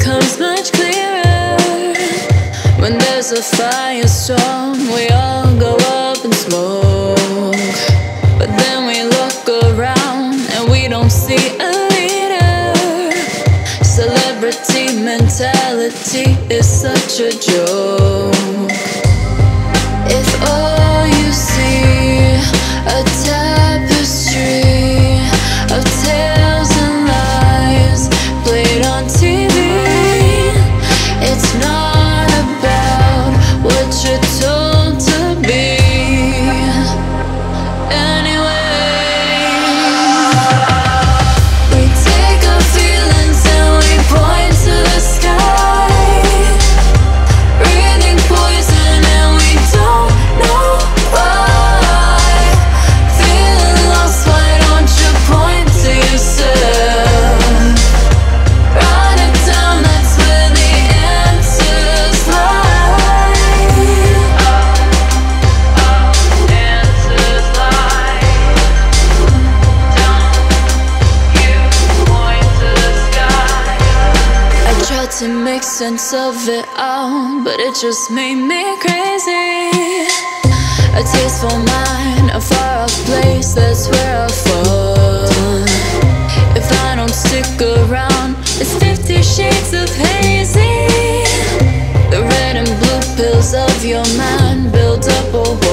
becomes much clearer. When there's a firestorm, we all go up in smoke. But then we look around and we don't see a leader. Celebrity mentality is such a joke. If all you see a tapestry of tales and lies played on TV, it's not about what you're told to be. Anyway, we take our feelings and we point to the sky, breathing poison and we don't know why. Feeling lost, why don't you point to yourself? Write it down, that's where the answers lie. Answers lie. Don't you point to the sky. I tried to make sense of it all, but it just made me crazy. A tasteful mind, a far off place, that's where I fall. If I don't stick around, it's 50 shades of hazy. The red and blue pills of your mind build up a wall.